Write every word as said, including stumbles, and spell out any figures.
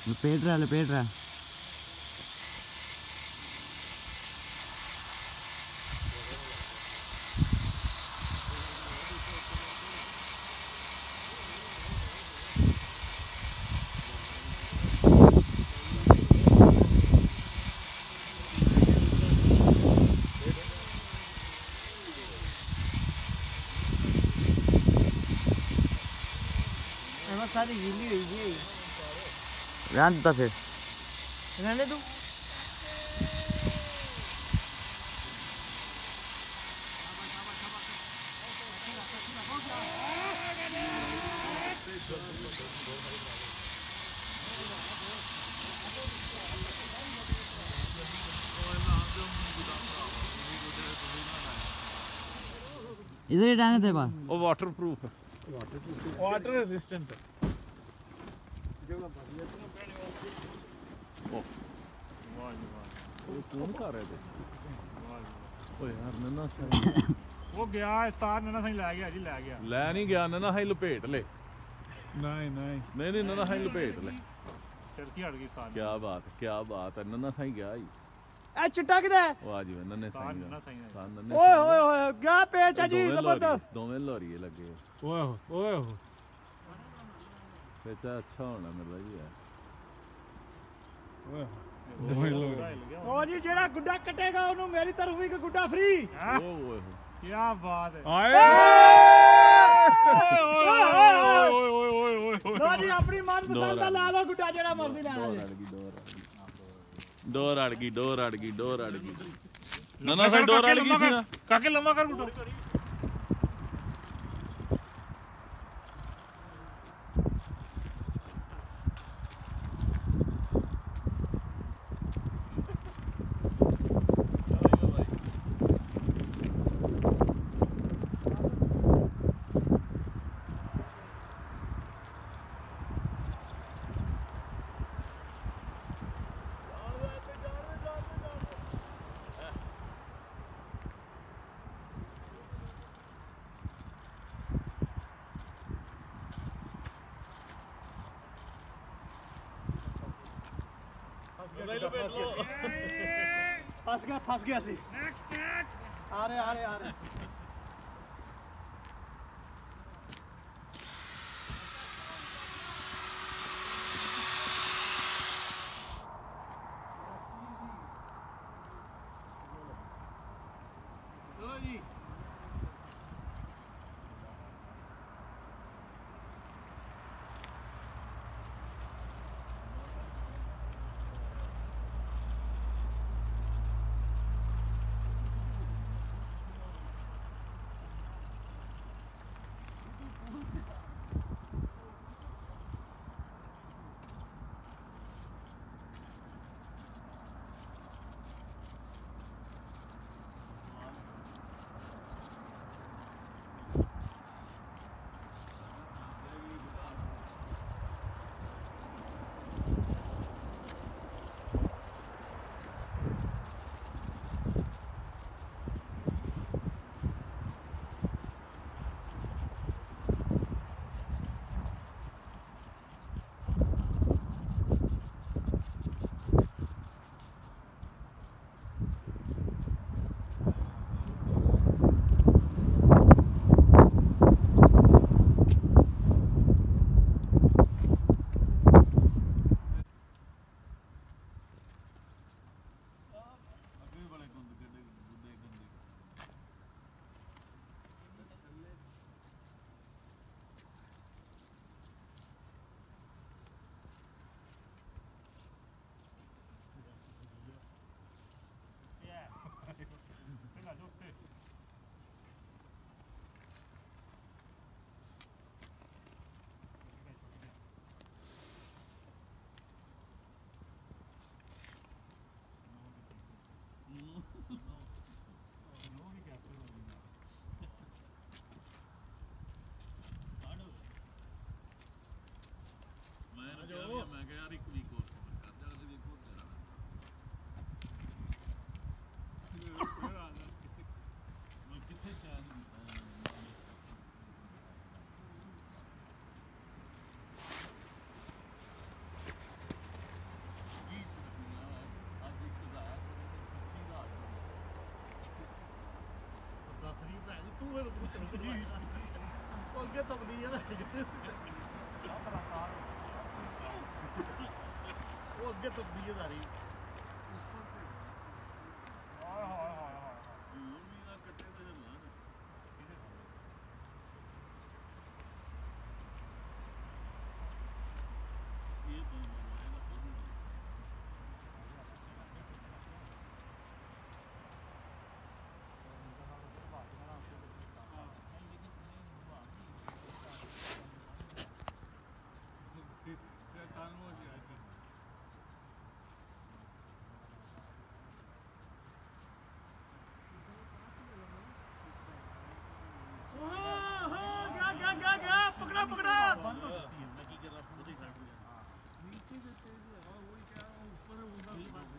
लपेट रहा लपेट रहा सारी गीली हुई है रहने देता फिर रहने दो इधर ही डालने थे बात वो वाटर प्रूफ है वाटर रेजिस्टेंट है कौन कर रहे थे ओ यार नन्ना सही वो गया इस्तार नन्ना सही ले गया जी ले गया ले नहीं गया नन्ना सही लपेट ले नहीं नहीं नहीं नहीं नन्ना सही लपेट ले चरखी हट गई साथ क्या बात है क्या बात है नन्ना सही गया ही ए चिट्टा किधर है वाह जी नन्ने सही नन्ना सही है नन्ने ओए ओए ओए क्या पेच है जी जबरदस्त दोवें लोरी लगे ओए ओए पेचा अच्छा होना मतलब जी है ओए ओ जी जेड़ा गुड्डा कटेगा ओनु मेरी तरफ भी गुड्डा फ्री ओए ओए क्या बात है ओए ओए ओए लो जी अपनी मनपसंद का ला लो गुड्डा जेड़ा मर्जी ला लो डोर अड़ गई डोर अड़ गई डोर अड़ गई नन्ना सही डोर अड़ गई सी ना काके लम्बा कर गुड्डा फंस गया फंस गया सी नेक्स्ट नेक्स्ट आ रहे आ रहे आ रहे ਅੱਗੇ ਤਬਦੀ ਆ ਉਹ ਅੱਗੇ ਤਬਦੀ ਆ ਸਾਰੀ ਹਾਏ ਹਾਏ ਹਾਏ ਹਾਏ ਗਿਆ ਗਿਆ ਗਿਆ ਗਿਆ ਪਕੜਾ ਪਕੜਾ ਮੈਂ ਕੀ ਕਰਾਂ ਉਹਦੇ ਖੜ ਗਿਆ ਨੀਚੇ ਦੇ ਤੇ ਉਹ ਹੀ ਕਿਹਾ ਉੱਪਰ ਹੁੰਦਾ